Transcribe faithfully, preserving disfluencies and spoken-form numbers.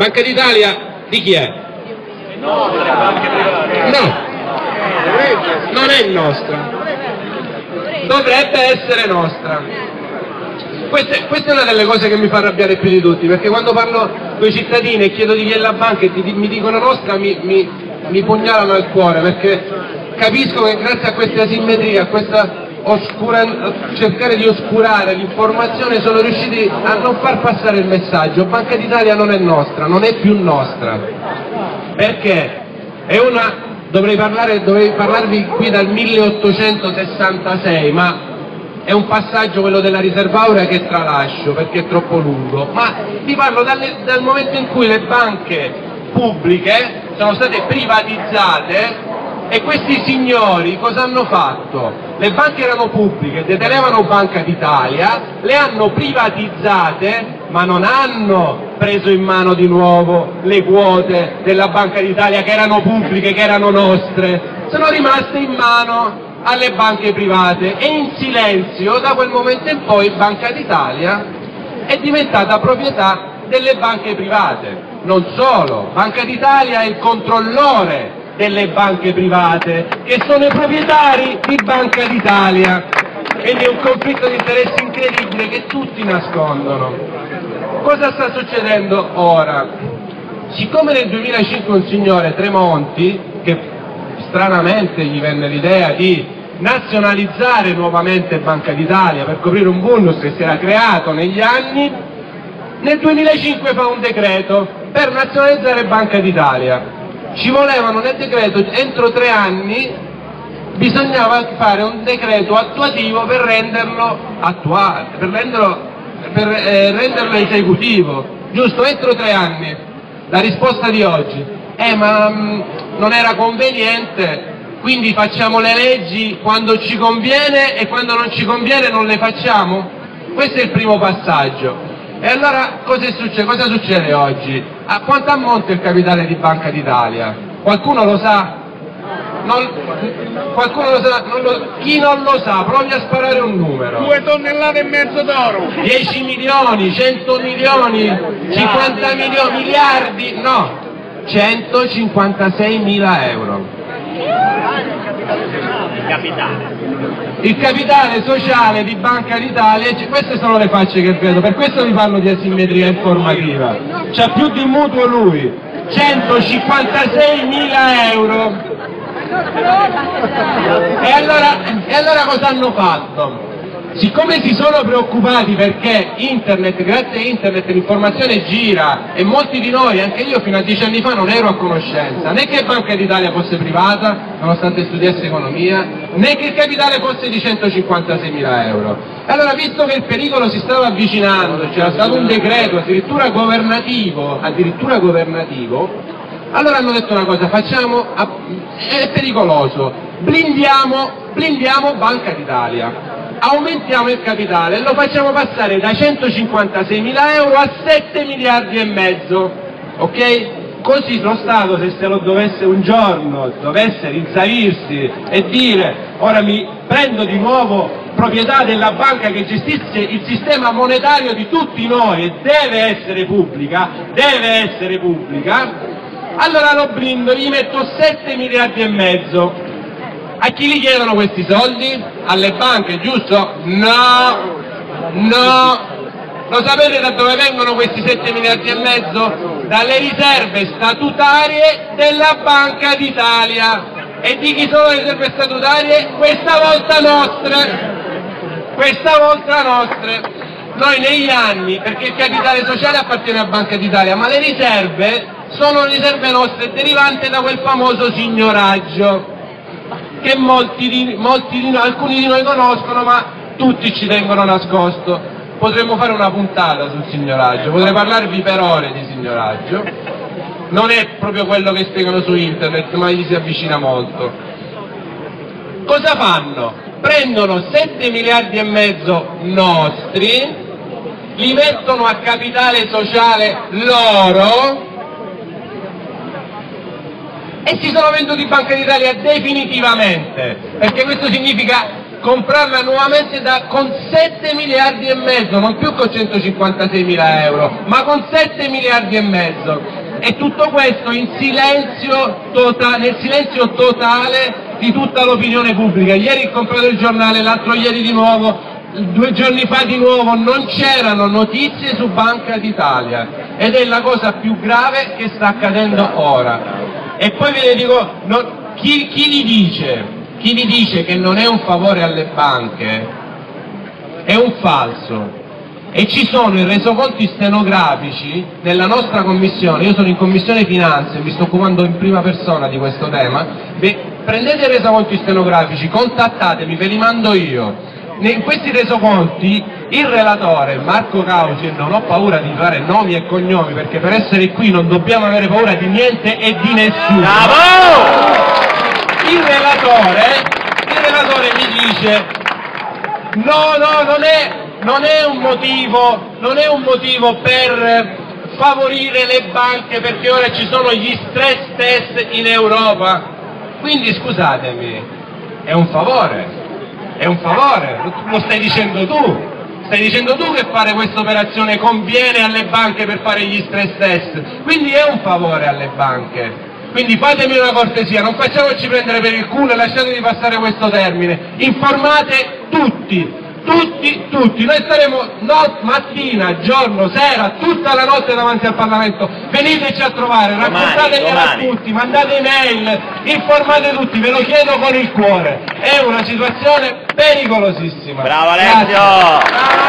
Banca d'Italia di chi è? No, non è nostra, dovrebbe essere nostra. Questa, questa è una delle cose che mi fa arrabbiare più di tutti, perché quando parlo con i cittadini e chiedo di chi è la banca e ti, mi dicono nostra, mi, mi, mi pugnalano al cuore, perché capisco che grazie a queste asimmetrie, a questa oscura, cercare di oscurare l'informazione, sono riusciti a non far passare il messaggio. Banca d'Italia non è nostra, non è più nostra, perché è una, dovrei, parlare, dovrei parlarvi qui dal milleottocentosessantasei, ma è un passaggio, quello della riserva aurea, che tralascio perché è troppo lungo, ma vi parlo dalle, dal momento in cui le banche pubbliche sono state privatizzate. E questi signori cosa hanno fatto? Le banche erano pubbliche, detenevano Banca d'Italia, le hanno privatizzate, ma non hanno preso in mano di nuovo le quote della Banca d'Italia che erano pubbliche, che erano nostre, sono rimaste in mano alle banche private, e in silenzio da quel momento in poi Banca d'Italia è diventata proprietà delle banche private. Non solo, Banca d'Italia è il controllore delle banche private, che sono i proprietari di Banca d'Italia, quindi è un conflitto di interessi incredibile che tutti nascondono. Cosa sta succedendo ora? Siccome nel duemilacinque un signore, Tremonti, che stranamente gli venne l'idea di nazionalizzare nuovamente Banca d'Italia per coprire un vulnus che si era creato negli anni, nel duemilacinque fa un decreto per nazionalizzare Banca d'Italia. Ci volevano nel decreto, entro tre anni bisognava fare un decreto attuativo per renderlo attuale, per renderlo, per, eh, renderlo esecutivo, giusto? Entro tre anni. La risposta di oggi, eh ma mh, non era conveniente, quindi facciamo le leggi quando ci conviene e quando non ci conviene non le facciamo? Questo è il primo passaggio. E allora cosa succede? Cosa succede oggi? A quanto ammonta il capitale di Banca d'Italia? Qualcuno lo sa? Non, qualcuno lo sa? Non lo, chi non lo sa, provi a sparare un numero. Due tonnellate e mezzo d'oro. dieci milioni, cento milioni, cinquanta milioni, miliardi, no, centocinquantaseimila euro. Il capitale. Il capitale sociale di Banca d'Italia, queste sono le facce che vedo, per questo vi parlo di asimmetria informativa. C'ha più di mutuo lui, centocinquantaseimila euro. E allora, e allora cosa hanno fatto? Siccome si sono preoccupati perché internet, grazie a internet l'informazione gira, e molti di noi, anche io fino a dieci anni fa non ero a conoscenza, né che Banca d'Italia fosse privata, nonostante studiassi economia, né che il capitale fosse di centocinquantaseimila euro. Allora, visto che il pericolo si stava avvicinando, c'era stato un decreto addirittura governativo, addirittura governativo, allora hanno detto una cosa, facciamo, è pericoloso, blindiamo, blindiamo Banca d'Italia. Aumentiamo il capitale e lo facciamo passare da centocinquantaseimila euro a sette miliardi e mezzo, ok? Così lo Stato, se se lo dovesse un giorno, dovesse rinsavirsi e dire ora mi prendo di nuovo proprietà della banca che gestisce il sistema monetario di tutti noi e deve essere pubblica, deve essere pubblica, allora lo blindo, gli metto sette miliardi e mezzo. A chi li chiedono questi soldi? Alle banche, giusto? No, no. Lo sapete da dove vengono questi sette miliardi e mezzo? Dalle riserve statutarie della Banca d'Italia. E di chi sono le riserve statutarie? Questa volta nostre. Questa volta nostre. Noi negli anni, perché il capitale sociale appartiene a Banca d'Italia, ma le riserve sono riserve nostre derivanti da quel famoso signoraggio che molti di, molti di noi, alcuni di noi conoscono, ma tutti ci tengono nascosto. Potremmo fare una puntata sul signoraggio, potrei parlarvi per ore di signoraggio. Non è proprio quello che spiegano su internet, ma gli si avvicina molto. Cosa fanno? Prendono sette miliardi e mezzo nostri, li mettono a capitale sociale loro, e si sono venduti Banca d'Italia definitivamente, perché questo significa comprarla nuovamente da, con sette miliardi e mezzo, non più con centocinquantaseimila euro, ma con sette miliardi e mezzo. E tutto questo in silenzio tota- nel silenzio totale di tutta l'opinione pubblica. Ieri ho comprato il giornale, l'altro ieri di nuovo, due giorni fa di nuovo, non c'erano notizie su Banca d'Italia, ed è la cosa più grave che sta accadendo ora. E poi ve ne dico, no, chi, chi vi dice, chi vi dice che non è un favore alle banche è un falso. E ci sono i resoconti stenografici nella nostra commissione, io sono in commissione finanze, mi sto occupando in prima persona di questo tema. Beh, prendete i resoconti stenografici, contattatemi, ve li mando io. In questi resoconti il relatore Marco Cauci, e non ho paura di fare nomi e cognomi perché per essere qui non dobbiamo avere paura di niente e di nessuno. Bravo! Il relatore, il relatore mi dice no, no, non è... Non è un motivo, non è un motivo per favorire le banche perché ora ci sono gli stress test in Europa. Quindi scusatemi, è un favore, è un favore, lo stai dicendo tu, stai dicendo tu che fare questa operazione conviene alle banche per fare gli stress test, quindi è un favore alle banche. Quindi fatemi una cortesia, non facciamoci prendere per il culo e lasciatevi passare questo termine, informate tutti. Tutti, tutti, noi staremo not, mattina, giorno, sera, tutta la notte davanti al Parlamento, veniteci a trovare, raccontateglielo a tutti, mandate email, informate tutti, ve lo chiedo con il cuore, è una situazione pericolosissima. Bravo Alessio!